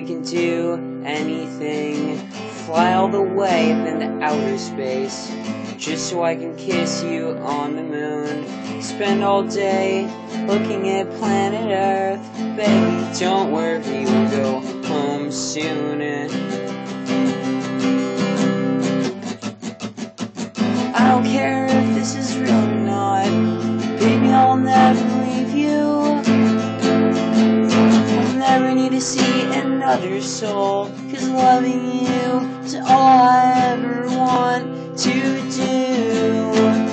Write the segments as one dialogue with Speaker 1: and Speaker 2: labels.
Speaker 1: we can do anything. Fly all the way up into outer space, just so I can kiss you on the moon. Spend all day looking at planet Earth. Baby, don't worry, we'll go home soon. I don't care if this is real or not, baby, I'll never leave you. I'll never need to see another soul, 'cause loving you is all I ever want to do.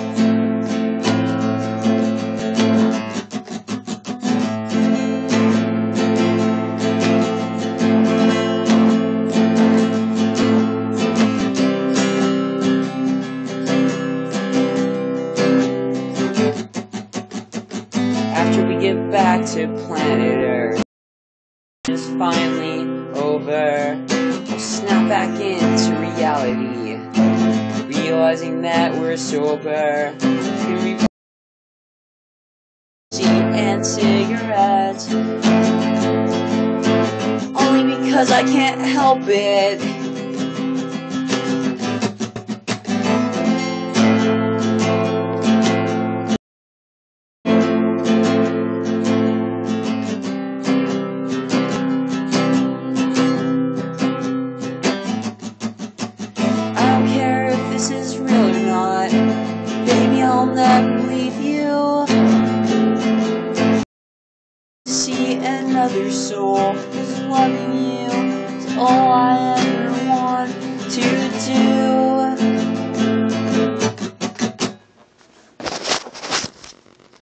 Speaker 1: After we get back to planet Earth, it's finally over. We'll snap back into reality, realizing that we're sober. And cigarettes, only because I can't help it. I don't care if this is real or not, baby, I'll never